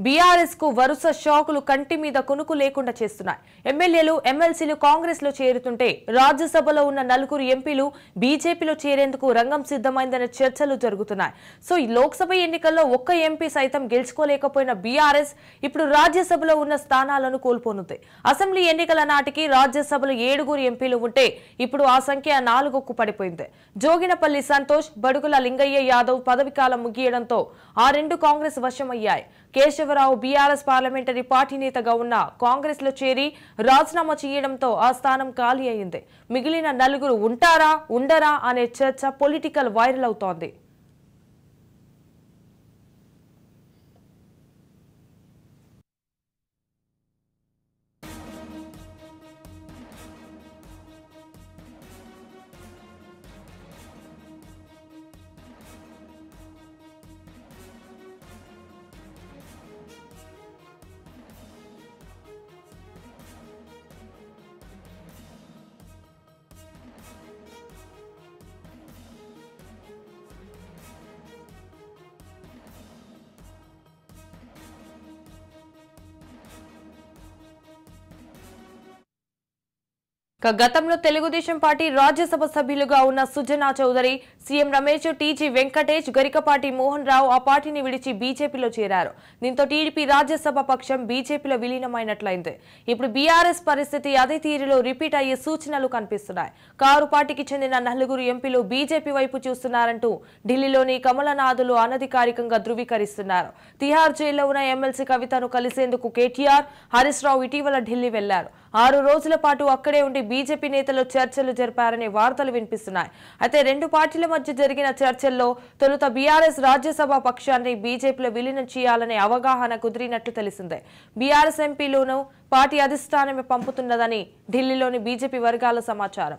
BRS కు వరుస షాకులు కంటి మీద కునుకు లేకుండా చేస్తున్నాయి. ఎమ్మెల్యేలు ఎమ్మెల్సీలు కాంగ్రెస్ లో చేరుతుంటే రాజ్యసభలో ఉన్న నలుగురు ఎంపీలు బీజేపీలో చేరేందుకు రంగం సిద్ధమైందనే చర్చలు జరుగుతున్నాయి. సో ఈ లోక్సభ ఎన్నికల్లో ఒక్క ఎంపీ సైతం గెలుచుకోలేకపోయిన బీఆర్ఎస్ ఇప్పుడు రాజ్యసభలో ఉన్న స్థానాలను కోల్పోనుంది. అసెంబ్లీ ఎన్నికల నాటికి రాజ్యసభలో 7 ఎంపీలు ఉంటే ఇప్పుడు ఆ సంఖ్య 4కు పడిపోయింది. జోగినపల్లి సంతోష్, బడుగుల లింగయ్య యాదవ్ పదవికాలం ముగియడంతో ఆ 2 కాంగ్రెస్ వశమయ్యాయి. కేశవరావు బీఆర్ఎస్ పార్లమెంటరీ పార్టీ నేతగా ఉన్న కాంగ్రెస్ లో చేరి రాజీనామా చేయడంతో ఆ స్థానం ఖాళీ అయింది. మిగిలిన 4 ఉంటారా ఉండరా అనే చర్చ పొలిటికల్ వైరల్ అవుతోంది. గతంలో తెలుగుదేశం పార్టీ రాజ్యసభ సభ్యులుగా ఉన్న సుజనా చౌదరి, సీఎం రమేష్, టీజీ వెంకటేష్, గరికపాటి మోహన్ రావు ఆ పార్టీని విడిచి బీజేపీలో చేరారు. దీంతో టీడీపీ రాజ్యసభ పక్షం బీజేపీలో విలీనమైనట్లయింది. ఇప్పుడు బీఆర్ఎస్ పరిస్థితి అదే తీరులో రిపీట్ అయ్యే సూచనలు కనిపిస్తున్నాయి. కారు పార్టీకి చెందిన 4 ఎంపీలు బీజేపీ వైపు చూస్తున్నారంటూ ఢిల్లీలోని కమలనాథులు అనధికారికంగా ధృవీకరిస్తున్నారు. తిహార్ జైల్లో ఉన్న ఎమ్మెల్సీ కవితను కలిసేందుకు కేటీఆర్, హరీష్ రావు ఇటీవల ఢిల్లీ వెళ్లారు. 6 రోజుల పాటు అక్కడే ఉండి బీజేపీ నేతలు చర్చలు జరిపారనే వార్తలు వినిపిస్తున్నాయి. అయితే 2 పార్టీల మధ్య జరిగిన చర్చల్లో తొలుత బీఆర్ఎస్ రాజ్యసభ పక్షాన్ని బీజేపీలో విలీనం చేయాలనే అవగాహన కుదిరినట్లు తెలిసిందే. బీఆర్ఎస్ ఎంపీలను పార్టీ అధిష్టానమే పంపుతున్నదని ఢిల్లీలోని బీజేపీ వర్గాల సమాచారం.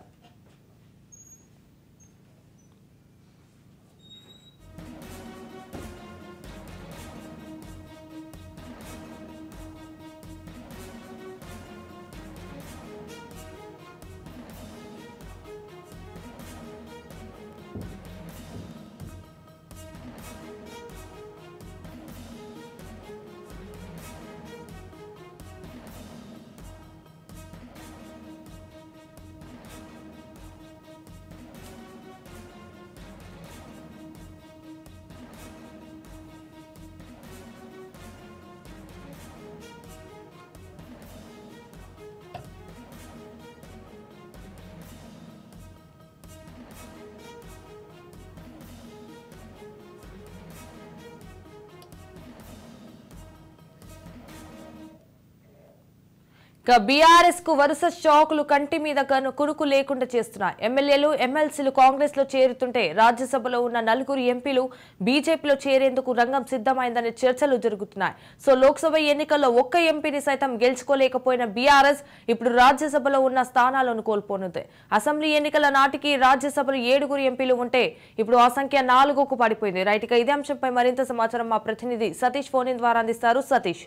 బీఆర్ఎస్ కు వరుస షాకులు కంటి మీద కునుకు లేకుండా చేస్తున్నాయి. ఎమ్మెల్యేలు ఎమ్మెల్సీలు కాంగ్రెస్ లో చేరుతుంటే రాజ్యసభలో ఉన్న 4 ఎంపీలు బీజేపీలో చేరేందుకు రంగం సిద్ధమైందనే చర్చలు జరుగుతున్నాయి. సో లోక్సభ ఎన్నికల్లో ఒక్క ఎంపీని సైతం గెలుచుకోలేకపోయిన బీఆర్ఎస్ ఇప్పుడు రాజ్యసభలో ఉన్న స్థానాలను కోల్పోనుంది. అసెంబ్లీ ఎన్నికల నాటికి రాజ్యసభలో 7 ఎంపీలు ఉంటే ఇప్పుడు ఆ సంఖ్య 4కు పడిపోయింది. రైట్, ఇక ఇదే అంశంపై మరింత సమాచారం మా ప్రతినిధి సతీష్ ఫోన్ ఇన్ ద్వారా అందిస్తారు. సతీష్.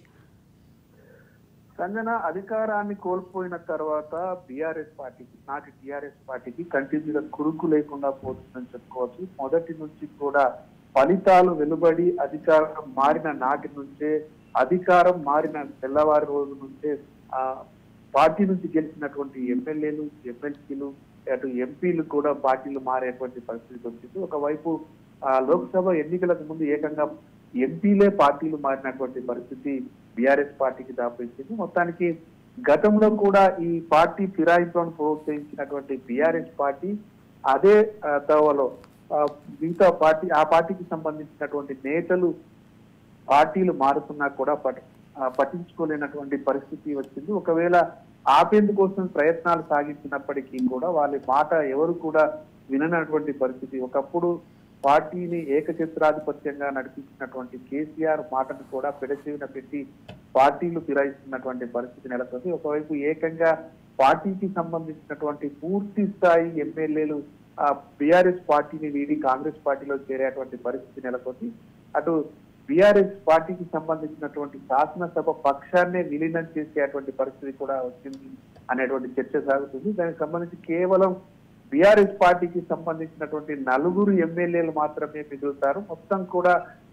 సంజన, అధికారాన్ని కోల్పోయిన తర్వాత టీఆర్ఎస్ పార్టీకి కంటి మీద కురుకు లేకుండా పోతుందని చెప్పుకోవచ్చు. మొదటి నుంచి కూడా ఫలితాలు వెలువడి అధికారం మారిన నాటి నుంచే, అధికారం మారిన తెల్లవారి రోజు నుంచే పార్టీ నుంచి గెలిచినటువంటి ఎమ్మెల్యేలు, ఎమ్మెల్సీలు, అటు ఎంపీలు కూడా పార్టీలు మారేటువంటి పరిస్థితి వచ్చింది. ఒకవైపు లోక్సభ ఎన్నికలకు ముందు ఏకంగా ఎంపీలే పార్టీలు మారినటువంటి పరిస్థితి బీఆర్ఎస్ పార్టీకి దాపురించింది. మొత్తానికి గతంలో కూడా ఈ పార్టీ ఫిరాయింపులను ప్రోత్సహించినటువంటి బీఆర్ఎస్ పార్టీ అదే తోవలో మిగతా ఆ పార్టీకి సంబంధించినటువంటి నేతలు పార్టీలు మారుతున్నా కూడా పట్టించుకోలేనటువంటి పరిస్థితి వచ్చింది. ఒకవేళ ఆపేందుకోసం ప్రయత్నాలు సాగించినప్పటికీ కూడా వాళ్ళ మాట ఎవరు కూడా విననటువంటి పరిస్థితి. ఒకప్పుడు పార్టీని ఏకఛత్రాధిపత్యంగా నడిపించినటువంటి కేసీఆర్ మాటను కూడా పెడచెవిన పెట్టి పార్టీలు ఫిరాయిస్తున్నటువంటి పరిస్థితి నెలకొంది. ఒకవైపు ఏకంగా పార్టీకి సంబంధించినటువంటి పూర్తి స్థాయి ఎమ్మెల్యేలు బీఆర్ఎస్ పార్టీని వీడి కాంగ్రెస్ పార్టీలో చేరేటువంటి పరిస్థితి నెలకొంది. అటు బీఆర్ఎస్ పార్టీకి సంబంధించినటువంటి శాసనసభ పక్షాన్నే విలీనం చేసేటువంటి పరిస్థితి కూడా వచ్చింది అనేటువంటి చర్చ సాగుతుంది. దానికి సంబంధించి కేవలం బీఆర్ఎస్ పార్టీకి సంబంధించినటువంటి 4 ఎమ్మెల్యేలు మాత్రమే మిగులుతారు. మొత్తం కూడా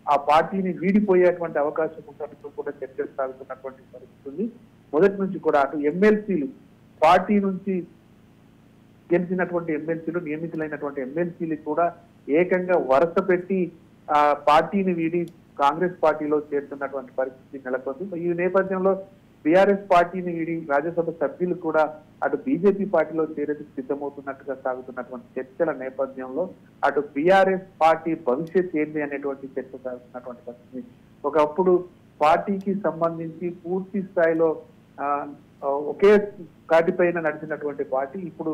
ఆ పార్టీని వీడిపోయేటువంటి అవకాశం ఉన్నట్టు కూడా చర్చలు సాగుతున్నటువంటి పరిస్థితి ఉంది. మొదటి నుంచి కూడా అటు ఎమ్మెల్సీలు పార్టీ నుంచి గెలిచినటువంటి ఎమ్మెల్సీలు నియమితులైనటువంటి ఎమ్మెల్సీలు కూడా ఏకంగా వరుస పెట్టి ఆ పార్టీని వీడి కాంగ్రెస్ పార్టీలో చేరుతున్నటువంటి పరిస్థితి నెలకొంది. ఈ నేపథ్యంలో బీఆర్ఎస్ పార్టీని వీడి రాజ్యసభ సభ్యులు కూడా అటు బీజేపీ పార్టీలో చేరేందుకు సిద్ధమవుతున్నట్టుగా సాగుతున్నటువంటి చర్చల నేపథ్యంలో అటు బీఆర్ఎస్ పార్టీ భవిష్యత్ ఏంటి అనేటువంటి చర్చ సాగుతున్నటువంటి పరిస్థితి. ఒకప్పుడు పార్టీకి సంబంధించి పూర్తి స్థాయిలో ఒకే కాటిపైన నడిచినటువంటి పార్టీ ఇప్పుడు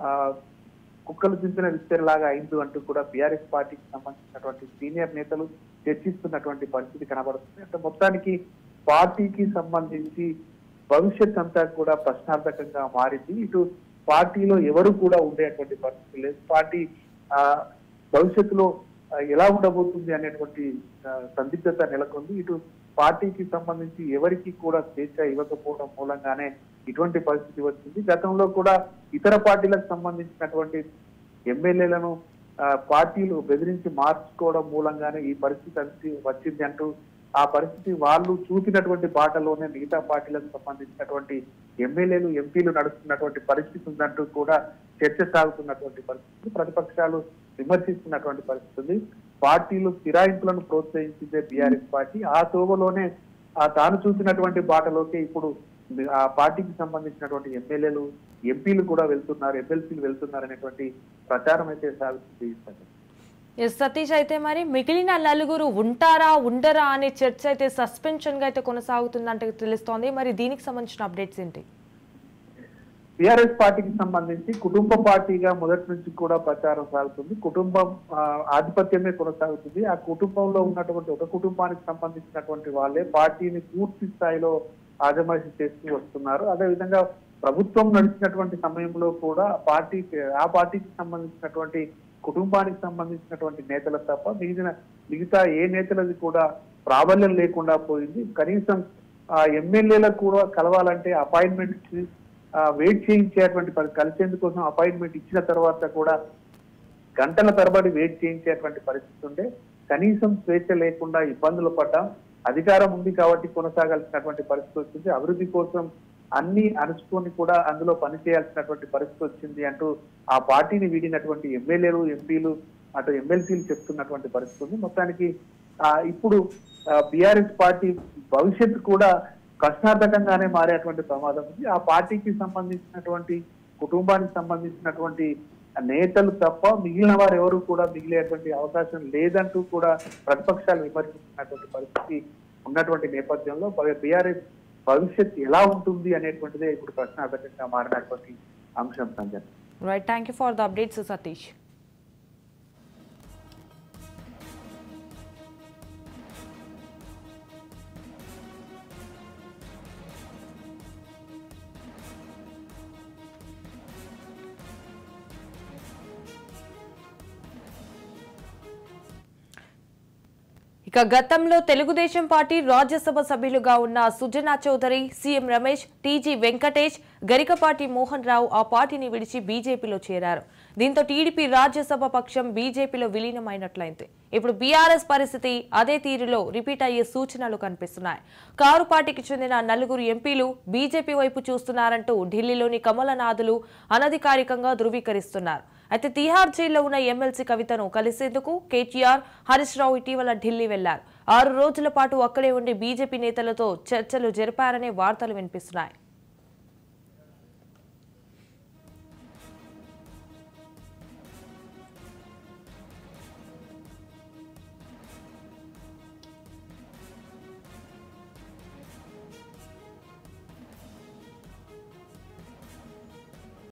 కుక్కలు చింపిన విస్తరలాగా అయింది అంటూ కూడా బీఆర్ఎస్ పార్టీకి సంబంధించినటువంటి సీనియర్ నేతలు చర్చిస్తున్నటువంటి పరిస్థితి కనబడుతుంది. అంటే మొత్తానికి పార్టీకి సంబంధించి భవిష్యత్ అంతా కూడా ప్రశ్నార్థకంగా మారింది. ఇటు పార్టీలో ఎవరు కూడా ఉండేటువంటి పరిస్థితి లేదు. పార్టీ భవిష్యత్తులో ఎలా ఉండబోతుంది అనేటువంటి సందిగ్ధత నెలకొంది. ఇటు పార్టీకి సంబంధించి ఎవరికి కూడా స్వేచ్ఛ ఇవ్వకపోవడం మూలంగానే ఇటువంటి పరిస్థితి వచ్చింది. గతంలో కూడా ఇతర పార్టీలకు సంబంధించినటువంటి ఎమ్మెల్యేలను పార్టీలు బెదిరించి మార్చుకోవడం మూలంగానే ఈ పరిస్థితి వచ్చింది అంటూ ఆ పరిస్థితి వాళ్ళు చూపినటువంటి బాటలోనే మిగతా పార్టీలకు సంబంధించినటువంటి ఎమ్మెల్యేలు ఎంపీలు నడుస్తున్నటువంటి పరిస్థితి ఉందంటూ కూడా చర్చ సాగుతున్నటువంటి పరిస్థితి. ప్రతిపక్షాలు విమర్శిస్తున్నటువంటి పరిస్థితి. పార్టీలు ఫిరాయింపులను ప్రోత్సహించిందే బీఆర్ఎస్ పార్టీ. ఆ తోవలోనే తాను చూసినటువంటి బాటలోకి ఇప్పుడు ఆ పార్టీకి సంబంధించినటువంటి ఎమ్మెల్యేలు ఎంపీలు కూడా వెళ్తున్నారు, ఎమ్మెల్సీలు వెళ్తున్నారు అనేటువంటి ప్రచారం అయితే సాగుతుంది. సతీష్, అయితే మరి మిగిలిన నలుగురు ఉంటారా ఉండరా అనే చర్చ అయితే సస్పెన్షన్ గా అయితే కొనసాగుతుందంటే తెలుస్తోంది. మరి దీనికి సంబంధించిన అప్డేట్స్ ఏంటి? టిఆర్ఎస్ పార్టీకి సంబంధించి కుటుంబ పార్టీగా మొదటి నుంచి కూడా ప్రచారం సాగుతుంది. కుటుంబం ఆధిపత్యమే కొనసాగుతుంది. ఆ కుటుంబంలో ఉన్నటువంటి ఒక కుటుంబానికి సంబంధించినటువంటి వాళ్ళే పార్టీని పూర్తి స్థాయిలో ఆజమాయిషీ చేస్తూ వస్తున్నారు. అదేవిధంగా ప్రభుత్వం నడిచినటువంటి సమయంలో కూడా ఆ పార్టీకి సంబంధించినటువంటి కుటుంబానికి సంబంధించినటువంటి నేతలు తప్ప మిగతా ఏ నేతలది కూడా ప్రాబల్యం లేకుండా పోయింది. కనీసం ఎమ్మెల్యేలకు కూడా కలవాలంటే అపాయింట్మెంట్ వెయిట్ చేయించేటువంటి కలిసేందుకోసం అపాయింట్మెంట్ ఇచ్చిన తర్వాత కూడా గంటల తరబడి వెయిట్ చేయించేటువంటి పరిస్థితి ఉండే. కనీసం స్వేచ్ఛ లేకుండా ఇబ్బందులు పడ్డాం. అధికారం ఉంది కాబట్టి కొనసాగాల్సినటువంటి పరిస్థితి వచ్చింది. అభివృద్ధి కోసం అన్ని అణుచుకొని కూడా అందులో పనిచేయాల్సినటువంటి పరిస్థితి వచ్చింది అంటూ ఆ పార్టీని వీడినటువంటి ఎమ్మెల్యేలు ఎంపీలు అటు ఎమ్మెల్సీలు చెప్తున్నటువంటి పరిస్థితి ఉంది. మొత్తానికి ఇప్పుడు బీఆర్ఎస్ పార్టీ భవిష్యత్తు కూడా ప్రశ్నార్థకంగానే మారేటువంటి ప్రమాదం ఉంది. ఆ పార్టీకి సంబంధించినటువంటి కుటుంబానికి సంబంధించినటువంటి నేతలు తప్ప మిగిలిన వారు ఎవరు కూడా మిగిలేటువంటి అవకాశం లేదంటూ కూడా ప్రతిపక్షాలు విమర్శిస్తున్నటువంటి పరిస్థితి ఉన్నటువంటి నేపథ్యంలో బీఆర్ఎస్ భవిష్యత్ ఎలా ఉంటుంది అనేటువంటిదే ఇప్పుడు ప్రశ్నార్థకంగా మారినటువంటి అంశం. Sanjay, right, thank you for the updates Satish. ఇక గతంలో తెలుగుదేశం పార్టీ రాజ్యసభ సభ్యులుగా ఉన్న సుజనా చౌదరి, సీఎం రమేష్, టీజీ వెంకటేష్, గరికపాటి మోహన్ రావు ఆ పార్టీని విడిచి బీజేపీలో చేరారు. దీంతో టీడీపీ రాజ్యసభ పక్షం బీజేపీలో విలీనమైనట్లయింది. ఇప్పుడు బీఆర్ఎస్ పరిస్థితి అదే తీరులో రిపీట్ అయ్యే సూచనలు కనిపిస్తున్నాయి. కారు పార్టీకి చెందిన నలుగురు ఎంపీలు బీజేపీ వైపు చూస్తున్నారంటూ ఢిల్లీలోని కమలనాథులు అనధికారికంగా ధృవీకరిస్తున్నారు. అయితే తిహార్ జైల్లో ఉన్న ఎమ్మెల్సీ కవితను కలిసేందుకు కేటీఆర్, హరీష్ రావు ఇటీవల ఢిల్లీ వెళ్లారు. 6 రోజుల పాటు అక్కడే ఉండి బీజేపీ నేతలతో చర్చలు జరిపారనే వార్తలు వినిపిస్తున్నాయి.